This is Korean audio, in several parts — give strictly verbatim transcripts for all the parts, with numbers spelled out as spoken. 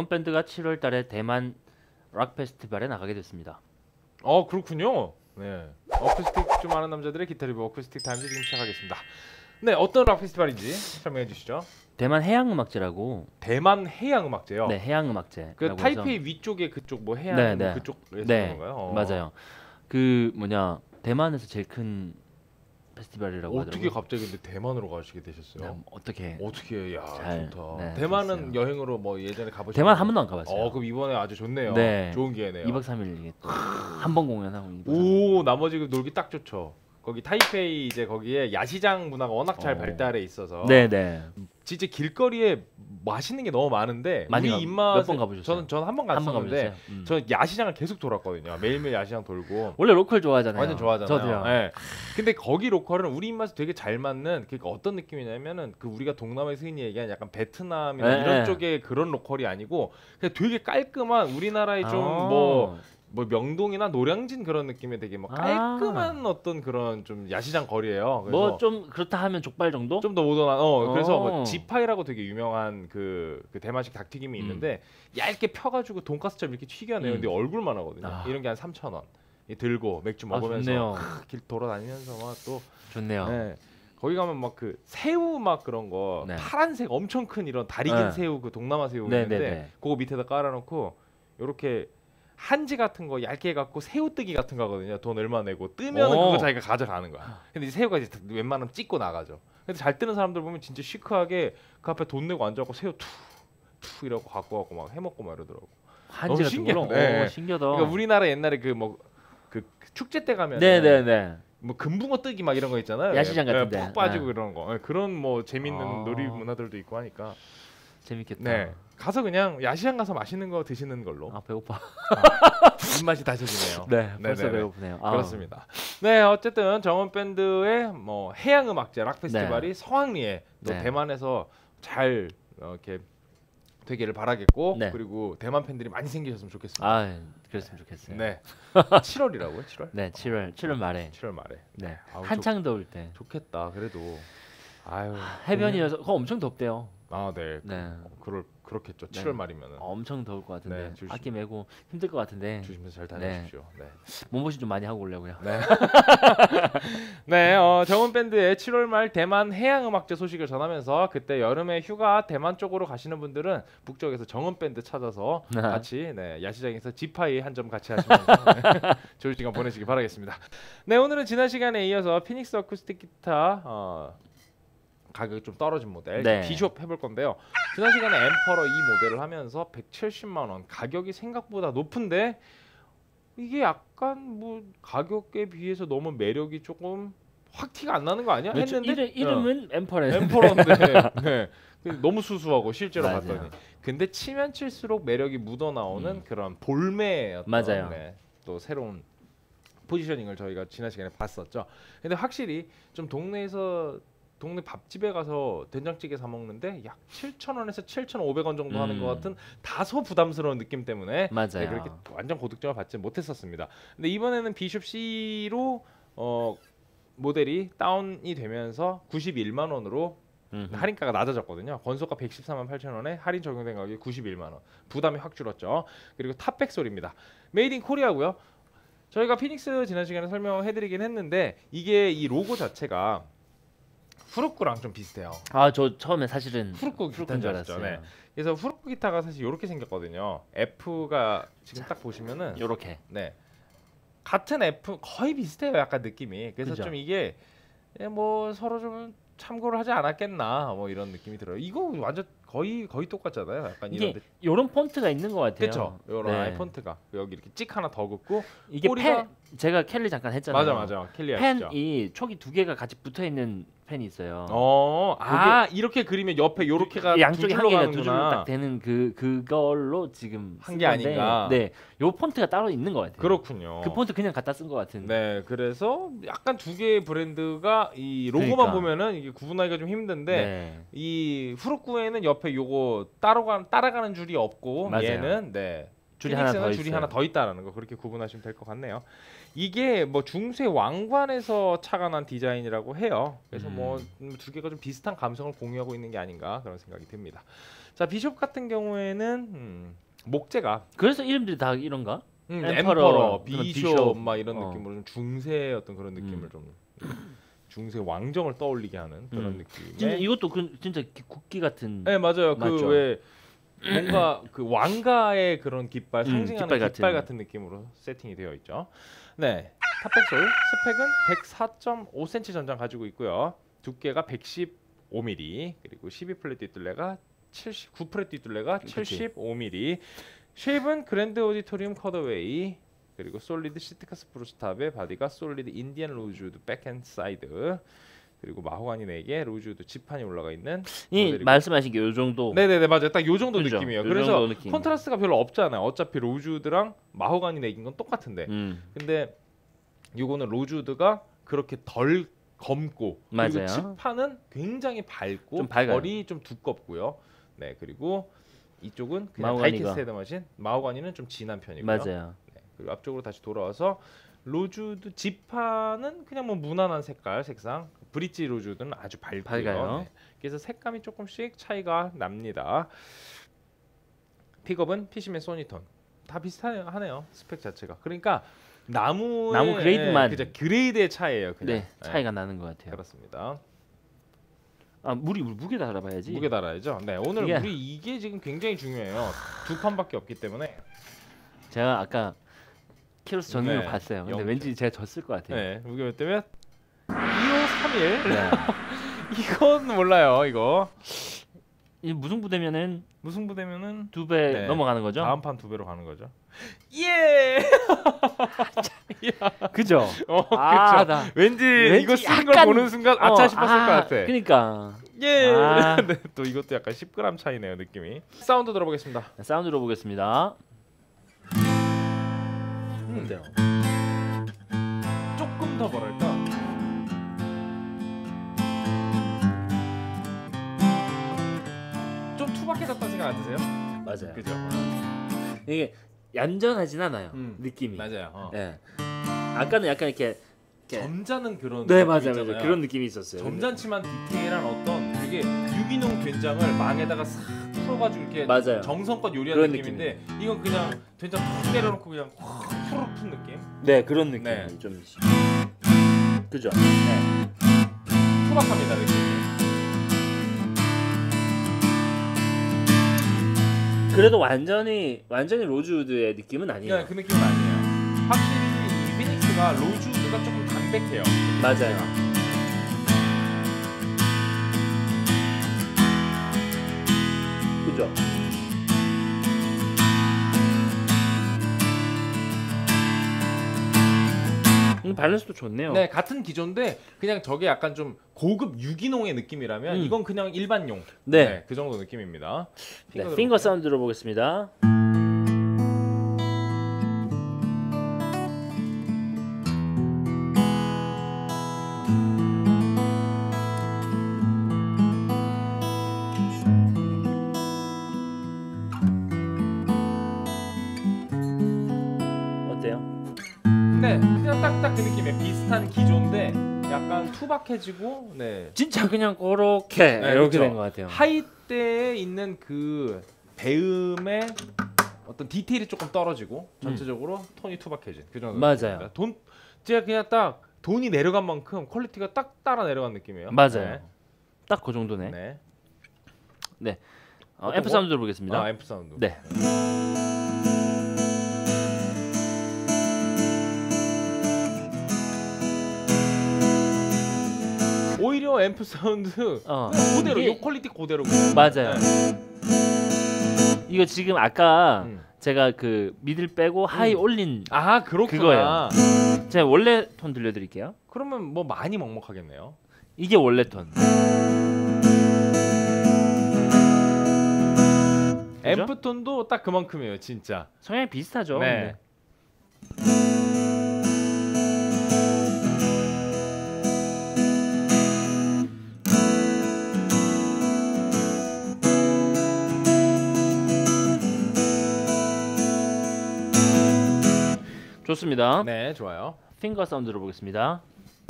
밴드가 칠월 달에 대만 락 페스티벌에 나가게 됐습니다. 어 그렇군요. 네. 어쿠스틱 좀 아는 남자들의 기타 리뷰 어쿠스틱 타임즈 지금 시작하겠습니다. 네, 어떤 락 페스티벌인지 설명해 주시죠. 대만 해양음악제라고. 대만 해양음악제요. 네, 해양음악제. 그 타이페이 위쪽에 그쪽 뭐 해양 네, 네. 그쪽에서 네, 하는 건가요? 어. 맞아요. 그 뭐냐 대만에서 제일 큰 페스티벌이라고 어떻게 하더라고요. 갑자기 근데 대만으로 가시게 되셨어요? 네, 어떻게? 어떻게 야 잘, 좋다. 네, 대만은 됐어요. 여행으로 뭐 예전에 가보셨나요? 대만 한 번도 안 가봤어요. 어 그럼 이번에 아주 좋네요. 네. 좋은 기회네요. 이 박 삼 일 이게 한 번 공연하고 이 박 삼 일. 오 나머지 놀기 딱 좋죠. 거기 타이페이 이제 거기에 야시장 문화가 워낙 잘 어. 발달해 있어서 네, 네. 진짜 길거리에 맛있는 게 너무 많은데 많이 우리 가- 입맛 몇 번 가보셨어요? 저는 저는 한 번 한 번 갔었는데 가보셨어요? 음. 저 야시장을 계속 돌았거든요. 매일매일 야시장 돌고 원래 로컬 좋아하잖아요. 완전 좋아하잖아요. 저도요. 예. 근데 거기 로컬은 우리 입맛에 되게 잘 맞는 그러니까 어떤 느낌이냐면은 그 우리가 동남아에서 흔히 얘기하는 약간 베트남이나 네, 이런 네. 쪽의 그런 로컬이 아니고 그냥 되게 깔끔한 우리나라의 좀 아. 뭐 뭐 명동이나 노량진 그런 느낌의 되게 뭐 아. 깔끔한 어떤 그런 좀 야시장 거리예요. 그래서 뭐 좀 그렇다 하면 족발 정도? 좀 더 모던한 어 그래서 뭐 어. 지파이라고 되게 유명한 그, 그 대만식 닭튀김이 음. 있는데 얇게 펴가지고 돈가스처럼 이렇게 튀겨내요. 음. 근데 얼굴만 하거든요. 아. 이런 게 한 삼천 원. 이 들고 맥주 아, 먹으면서 좋네요. 크, 길 돌아다니면서 막또 좋네요. 네. 거기 가면 막 그 새우 막 그런 거 네. 파란색 엄청 큰 이런 다리 긴 네. 새우 그 동남아 새우 네, 있는데 네, 네. 그거 밑에다 깔아놓고 요렇게 한지 같은 거 얇게 갖고 새우뜨기 같은 거거든요. 돈 얼마 내고 뜨면은 오. 그거 자기가 가져가는 거야. 근데 이 새우가 이제 웬만하면 찍고 나가죠. 근데 잘 뜨는 사람들 보면 진짜 시크하게 그 앞에 돈 내고 앉아갖고 새우 툭툭 이러고 갖고 갖고 막 해먹고 막 이러더라고. 한지 같은 걸로. 신기하네. 오, 신기하다. 그러니까 우리나라 옛날에 그 뭐 그 축제 때 가면 네, 네, 네. 뭐 금붕어 뜨기 막 이런 거 있잖아요. 야시장 예, 같은데. 푹 빠지고 네. 이런 거. 예, 그런 뭐 재밌는 아. 놀이 문화들도 있고 하니까. 재밌겠다. 네. 가서 그냥 야시장 가서 맛있는 거 드시는 걸로. 아 배고파. 입맛이 다져지네요. 네, 벌써 네네네. 배고프네요. 아. 그렇습니다. 네, 어쨌든 정원 밴드의 뭐 해양 음악제 락 페스티벌이 성황리에 또 네. 대만에서 잘 어, 이렇게 되기를 바라겠고 네. 그리고 대만 팬들이 많이 생기셨으면 좋겠습니다. 아, 그랬으면 좋겠어요. 네. 칠월이라고요? 칠월? 네, 칠월 칠월 말에. 칠월 말에. 네. 아우, 한창 더울 때. 좋겠다. 그래도 아유. 해변이어서 그거 엄청 덥대요. 아, 네. 네. 그, 그럴 그렇겠죠. 네. 칠월 말이면은. 엄청 더울 것 같은데. 네, 조심- 악기 메고 힘들 것 같은데. 조심해서 잘 다녀주십시오. 네. 몸보신 좀 많이 하고 오려고요. 네. 네, 어, 정은 밴드의 칠월 말 대만 해양 음악제 소식을 전하면서 그때 여름에 휴가 대만 쪽으로 가시는 분들은 북쪽에서 정은 밴드 찾아서 같이 네, 야시장에서 지파이 한 점 같이 하시면서 네, 좋은 시간 보내시기 바라겠습니다. 네, 오늘은 지난 시간에 이어서 피닉스 어쿠스틱 기타 어, 가격이 좀 떨어진 모델 네. 비숍 해볼 건데요. 지난 시간에 엠퍼러 이 모델을 하면서 백칠십만 원 가격이 생각보다 높은데 이게 약간 뭐 가격에 비해서 너무 매력이 조금 확 티가 안 나는 거 아니야? 그렇죠. 했는데 이름, 이름은 엠퍼레. 엠퍼러인데 네. 너무 수수하고 실제로 맞아요. 봤더니 근데 치면 칠수록 매력이 묻어 나오는 음. 그런 볼매의 어떤 맞아요. 네, 또 새로운 포지셔닝을 저희가 지난 시간에 봤었죠. 근데 확실히 좀 동네에서 동네 밥집에 가서 된장찌개 사 먹는데 약 칠천 원에서 칠천오백 원 정도 하는 음. 것 같은 다소 부담스러운 느낌 때문에 맞아요. 네, 그렇게 완전 고득점을 받지 못했었습니다. 근데 이번에는 비숍 C로 어, 모델이 다운이 되면서 구십일만 원으로 음흠. 할인가가 낮아졌거든요. 건소가 백십사만 팔천 원에 할인 적용된 가격이 구십일만 원. 부담이 확 줄었죠. 그리고 탑백 소리입니다. 메이드 인 코리아고요. 저희가 피닉스 지난 시간에 설명해드리긴 했는데 이게 이 로고 자체가 후르꾸랑 좀 비슷해요. 아, 저 처음에 사실은 후르꾸 후르꾸인 기타인 줄 줄 알았죠. 알았어요. 네. 그래서 후르꾸 기타가 사실 이렇게 생겼거든요. F가 지금 딱 보시면은 요렇게. 네 같은 F 거의 비슷해요. 약간 느낌이. 그래서 그죠. 좀 이게 예, 뭐 서로 좀 참고를 하지 않았겠나 뭐 이런 느낌이 들어요. 이거 완전 거의 거의 똑같잖아요. 약간 이게 이런 요런 폰트가 있는 것 같아요. 그렇죠. 이런 네. 아이폰트가 여기 이렇게 찍 하나 더 긋고 이게 꼬리가- 펜 제가 캘리 잠깐 했잖아요. 맞아 맞아 켈리 아시죠? 펜이 촉이 두 개가 같이 붙어 있는 펜이 있어요. 어, 아 이렇게 그리면 옆에 요렇게가 양쪽에 한 개가 두 줄로 가는구나. 딱 되는 그 그걸로 지금 한 쓴 게 건데, 아닌가. 네, 요 폰트가 따로 있는 것 같아요. 그렇군요. 그 폰트 그냥 갖다 쓴 것 같은. 네, 그래서 약간 두 개의 브랜드가 이 로고만 그러니까. 보면은 이게 구분하기가 좀 힘든데 네. 이 후르꾸에는 옆에 요거 따라가 따라가는 줄이 없고 맞아요. 얘는 네 줄이 하나 피닉스는 더 줄이 있어요. 하나 더 있다라는 거 그렇게 구분하시면 될 것 같네요. 이게 뭐 중세 왕관에서 착안한 디자인이라고 해요. 그래서 음. 뭐 두 개가 좀 비슷한 감성을 공유하고 있는 게 아닌가 그런 생각이 듭니다. 자 비숍 같은 경우에는 음, 목재가 그래서 이름들이 다 이런가? 음, 엠퍼러, 엠퍼러, 그런 비숍, 비숍. 막 이런 어. 느낌으로 좀 중세 어떤 그런 느낌을 음. 좀 중세 왕정을 떠올리게 하는 그런 음. 느낌의. 진짜 이것도 그, 진짜 기- 국기 같은. 네 맞아요. 그 맞죠? 왜 뭔가 그 왕가의 그런 깃발 음, 상징하는 깃발 깃발, 같은. 같은 느낌으로 세팅이 되어 있죠. 네, 탑백솔 스펙은 백사 점 오 센티미터 전장 가지고 있고요. 두께가 백십오 밀리미터 그리고 십이 플랫 뒷둘레가 칠십구 플랫 뒷둘레가 그치. 칠십오 밀리미터. 쉐입은 그랜드 오디토리움 컷어웨이 그리고 솔리드 시트카 스프루스 탑에 바디가 솔리드 인디안 로즈우드 백핸드 사이드 그리고 마호가니 네 개 로즈우드 지판이 올라가 있는 이 모델이고. 말씀하신 게 요 정도. 네네네 맞아요. 딱 요 정도 그죠? 느낌이에요. 요 그래서 정도 느낌. 컨트라스트가 별로 없잖아요. 어차피 로즈우드랑 마호가니 네 개인 건 똑같은데. 음. 근데 요거는 로즈우드가 그렇게 덜 검고 맞아요. 그리고 칠판은 굉장히 밝고 좀 밝아요. 결이 좀 두껍고요. 네 그리고 이쪽은 그냥 마호가니가. 다이캐스트 헤드머신 마호가니는 좀 진한 편이고요. 맞아요. 네, 그리고 앞쪽으로 다시 돌아와서 로즈우드 지판은 그냥 뭐 무난한 색깔 색상 브릿지 로즈우드는 아주 밝고요. 밝아요. 네, 그래서 색감이 조금씩 차이가 납니다. 픽업은 피시맨 소니톤 다 비슷하네요. 스펙 자체가. 그러니까 나무의 나무 그레이드만. 예, 그죠, 그레이드의 차이예요. 그냥. 네, 차이가 나는 것 같아요. 그렇습니다. 아, 무리 무게 달아봐야지. 무게 달아야죠. 네, 오늘 이게- 우리 이게 지금 굉장히 중요해요. 두 판밖에 없기 때문에. 제가 아까 키로수 적는 네, 거 봤어요. 근데 영 왠지 제가 졌을 것 같아요. 네, 무게 몇 대면 이오삼일. 네. 이건 몰라요. 이거 이 무승부되면은 무승부 되면은 두 배 네. 넘어가는 거죠? 다음 판 두 배로 가는 거죠. 예. 그죠? 어, 아, 그쵸. 나 왠지, 왠지 이거 쓰는 걸 약간- 보는 순간 아차 어, 싶었을 아, 것 같아. 그니까. 예. 아. 네, 또 이것도 약간 십 그램 차이네요, 느낌이. 사운드 들어보겠습니다. 사운드 들어보겠습니다. 음. 어때요? 조금 더 뭐랄까? 좀 투박해졌다는 생각 안 드세요? 맞아요. 그죠? 이게 얌전하진 않아요. 음, 느낌이. 맞아요. 어. 네. 아까는 약간 이렇게, 이렇게 점잖은 그런 네 느낌 맞아요, 있잖아요. 맞아요. 그런 느낌이 있었어요. 점잖지만 디테일한 어떤 되게 유기농 된장을 망에다가 싹 풀어가지고 이렇게 맞아요. 정성껏 요리한 그런 느낌인데 이건 그냥 된장 툭 때려놓고 그냥 확 후루룩 푼 느낌. 네 그런 느낌이 네. 좀 있- 그죠? 네. 투박합니다 느낌이. 그래도 완전히 완전히 로즈우드의 느낌은 아니에요. 그냥 그 느낌은 아니에요. 확실히 이 피닉스가 로즈우드가 조금 담백해요. 맞아요. 그죠? 음, 밸런스도 좋네요. 네 같은 기존인데 그냥 저게 약간 좀 고급 유기농의 느낌이라면 음. 이건 그냥 일반용. 네. 그 정도 느낌입니다. 네, 핑거 핑거 사운드 들어보겠습니다. 어때요? 네, 그냥 딱딱 그 느낌이에요. 비슷한 기조인데 약간 투박해지고, 네. 진짜 그냥 그렇게 네, 이렇게 그쵸. 된 것 같아요. 하이 때에 있는 그 배음의 어떤 디테일이 조금 떨어지고 전체적으로 톤이 투박해진 그 정도. 음. 맞아요. 느낌입니다. 돈 제가 그냥 딱 돈이 내려간 만큼 퀄리티가 딱 따라 내려간 느낌이에요. 맞아요. 딱 그 정도네. 네. 네. 어, 어떤 앰프 거? 사운드 들어보겠습니다. 아, 앰프 사운드. 네. 오히려 앰프 사운드 어. 그대로 이게- 요 퀄리티 그대로. 그냥. 맞아요. 네. 이거 지금 아까 음. 제가 그 미들 빼고 하이 음. 올린 아 그렇구나. 그거예요. 제가 원래 톤 들려드릴게요. 그러면 뭐 많이 먹먹하겠네요. 이게 원래 톤. 그죠? 앰프 톤도 딱 그만큼이에요, 진짜. 성향이 비슷하죠. 네. 좋습니다. 네, 좋아요. 핑거 사운드 들어보겠습니다.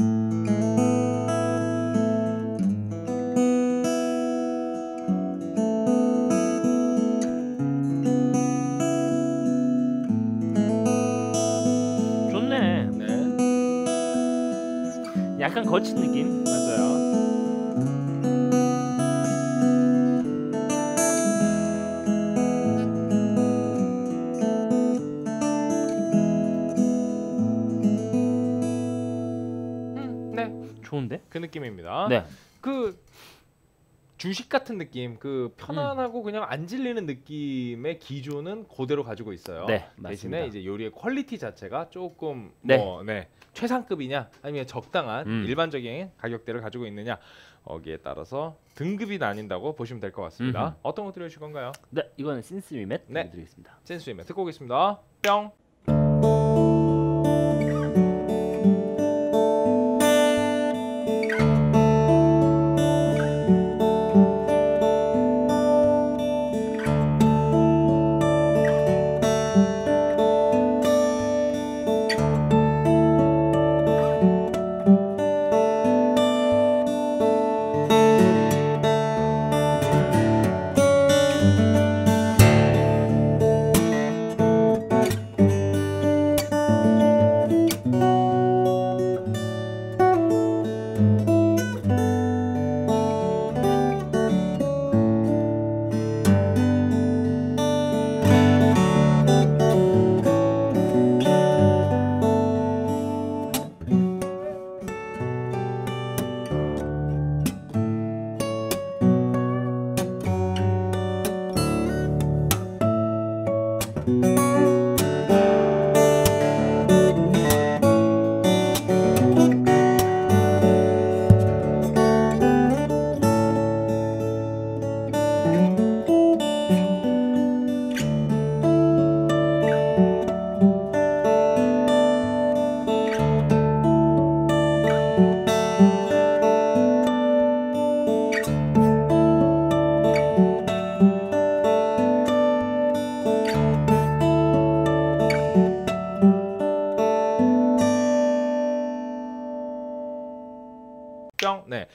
좋네. 네, 약간 거친 느낌. 맞아요. 음, 네, 좋은데? 그 느낌입니다. 네. 그 주식 같은 느낌, 그 편안하고 그냥 안 질리는 느낌의 기조는 그대로 가지고 있어요. 네, 대신에 맞습니다. 이제 요리의 퀄리티 자체가 조금 네. 뭐, 네, 최상급이냐 아니면 적당한 음. 일반적인 가격대를 가지고 있느냐 거기에 따라서 등급이 나뉜다고 보시면 될 것 같습니다. 음흠. 어떤 거 들려주실 건가요? 네, 이거는 신스위맷 네. 드리겠습니다. 센스위맨 듣고 오겠습니다. 뿅. 뿅. 네.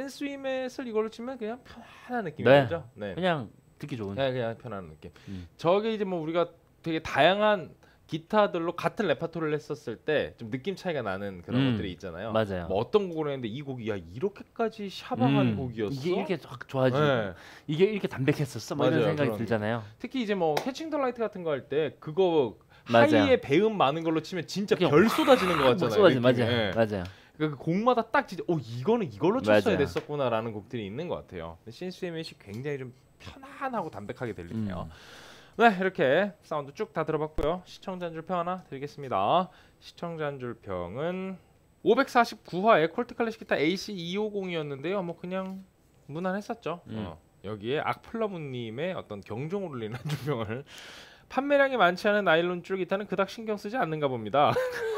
센스위맷을 이걸로 치면 그냥 편안한 느낌이죠. 네. 그냥 듣기 좋은. 그냥 그냥 편안한 느낌. 음. 저게 이제 뭐 우리가 되게 다양한 기타들로 같은 레파토리를 했었을 때 좀 느낌 차이가 나는 그런 음, 것들이 있잖아요. 맞아요. 뭐 어떤 곡을 했는데 이 곡이 야 이렇게까지 샤방한 음, 곡이었어. 이게 이렇게 확 좋아지고 네. 이게 이렇게 담백했었어. 뭐 이런 맞아요, 생각이 그런 들잖아요. 특히 이제 뭐 캐칭 더 라이트 같은 거 할 때 그거 맞아요. 하이에 배음 많은 걸로 치면 진짜 그냥 별 쏟아지는 것 같잖아요. 쏟아지 맞아요. 느낌이. 예. 맞아요. 그 곡마다 딱 진짜 어 이거는 이걸로 쳤어야 맞아요. 됐었구나라는 곡들이 있는 것 같아요. 신스위맷이 굉장히 좀 편안하고 담백하게 들리네요. 음. 네, 이렇게 사운드 쭉 다 들어봤고요. 시청자 한 줄 평 하나 드리겠습니다. 시청자 한 줄 평은 오백사십구 화의 콜트 클래식 기타 에이씨 이백오십이었는데요. 뭐 그냥 무난했었죠. 음. 어, 여기에 악플러무님의 어떤 경종을 울리는 한 줄 평을 판매량이 많지 않은 나일론 줄 기타는 그닥 신경 쓰지 않는가 봅니다.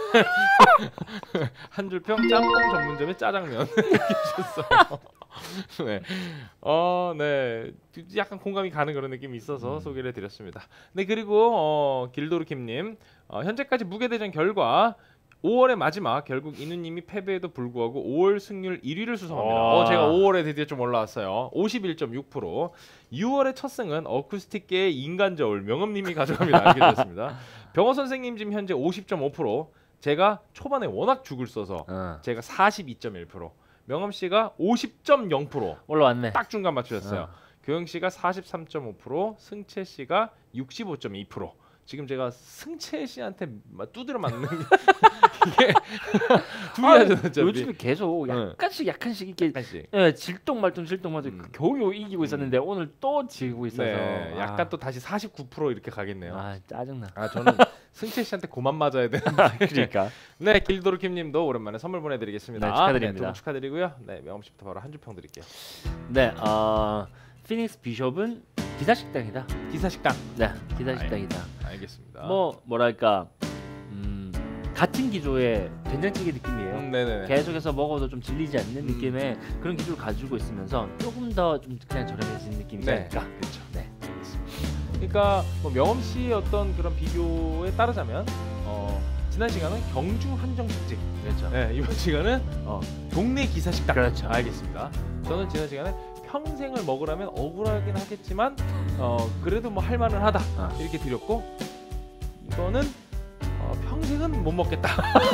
한 줄 평 짬뽕 전문점의 짜장면 주셨어요. 네, 어, 네, 약간 공감이 가는 그런 느낌이 있어서 음. 소개를 해드렸습니다. 네, 그리고 어, 길도르킴님 어, 현재까지 무게대전 결과 오월의 마지막 결국 이누님이 패배에도 불구하고 오월 승률 일 위를 수성합니다. 와. 어, 제가 오월에 드디어 좀 올라왔어요. 오십일 점 육 퍼센트. 유월의 첫 승은 어쿠스틱계의 인간 저울 명음님이 가져갑니다. 알게 되었습니다. 병호 선생님 지금 현재 오십 점 오 퍼센트. 제가 초반에 워낙 죽을 써서 어. 제가 사십이 점 일 퍼센트. 명음 씨가 오십 점 영 퍼센트. 올라왔네. 딱 중간 맞추셨어요. 어. 교영 씨가 사십삼 점 오 퍼센트, 승채 씨가 육십오 점 이 퍼센트. 지금 제가 승채 씨한테 막 두드려 맞는 이게 둘이하죠, 어차피. 요즘에 계속 약간씩 약간씩 이렇게 약간씩. 예, 질동말동 질동말동 음. 겨우 이기고 있었는데 오늘 또 지고 있어서 네, 약간 아, 또 다시 사십구 퍼센트 이렇게 가겠네요. 아, 아 짜증나. 저는 승채 씨한테 고만 맞아야 되는데. 그러니까 네, 길도르킴님도 오랜만에 선물 보내드리겠습니다. 네, 축하드립니다. 네, 두분 축하드리고요. 네, 명음 씨부터 바로 한 줄 평 드릴게요. 네, 어, 피닉스 비숍은 기사식당이다. 기사식당. 네, 기사식당이다. 알겠습니다. 뭐 뭐랄까 음, 같은 기조의 된장찌개 느낌이에요. 음, 네네. 계속해서 먹어도 좀 질리지 않는 음. 느낌의 그런 기조를 가지고 있으면서 조금 더 좀 그냥 저렴해진 느낌이지 네, 않을까. 그렇죠. 네. 그러니까 뭐 명엄 씨의 어떤 그런 비교에 따르자면 어, 지난 시간은 경주 한정 특집. 그렇죠. 네, 이번 시간은 어, 동네 기사 식당. 그렇죠. 알겠습니다. 저는 지난 시간에 평생을 먹으라면 억울하긴 하겠지만 어, 그래도 뭐 할만은 하다 어. 이렇게 드렸고, 이거는 어, 평생은 못 먹겠다.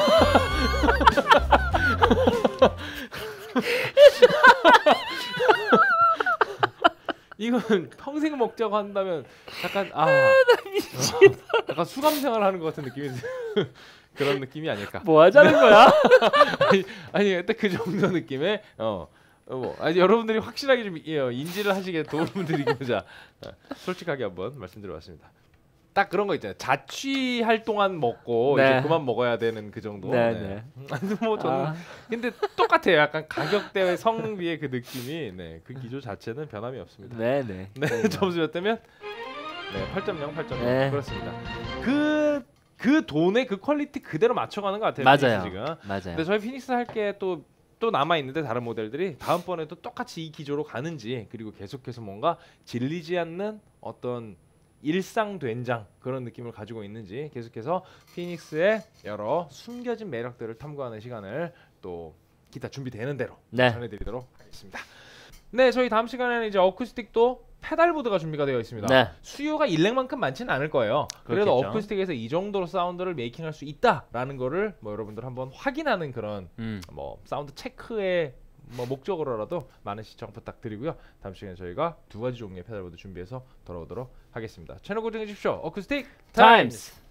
이건 평생 먹자고 한다면 약간 아, 어, 약간 수감 생활하는 것 같은 느낌이 그런 느낌이 아닐까. 뭐 하자는 거야? 아니, 아니 딱 그 정도 느낌의 어, 어, 뭐 아니 여러분들이 확실하게 좀 예, 인지를 하시게 도움을 드리고자 어, 솔직하게 한번 말씀드려봤습니다. 딱 그런 거 있잖아요. 자취할 동안 먹고 네. 이제 그만 먹어야 되는 그 정도. 네, 네. 아니 뭐 저는 아. 근데 똑같아요. 약간 가격대의 성비의 그 느낌이 네, 그 기조 자체는 변함이 없습니다. 네네. 네, 점수 몇 대면? 네, 팔 점 영, 팔 점 영. 네. 그렇습니다. 그, 그 돈의 그 퀄리티 그대로 맞춰가는 것 같아요. 맞아요. 피닉스 지금. 맞아요. 근데 저희 피닉스 할 게 또 또 남아 있는데 다른 모델들이 다음번에도 똑같이 이 기조로 가는지, 그리고 계속해서 뭔가 질리지 않는 어떤 일상 된장 그런 느낌을 가지고 있는지 계속해서 피닉스의 여러 숨겨진 매력들을 탐구하는 시간을 또 기타 준비되는 대로 네. 전해드리도록 하겠습니다. 네, 저희 다음 시간에는 이제 어쿠스틱도 페달보드가 준비가 되어 있습니다. 네. 수요가 일렉만큼 많지는 않을 거예요. 그래도 그렇겠죠. 어쿠스틱에서 이 정도로 사운드를 메이킹할 수 있다라는 거를 뭐 여러분들 한번 확인하는 그런 음. 뭐 사운드 체크의 뭐 목적으로라도 많은 시청 부탁드리고요. 다음 시간에 저희가 두 가지 종류의 페달보드 준비해서 돌아오도록 하겠습니다. 채널 고정해 주십시오. 어쿠스틱 타임스. 타임스.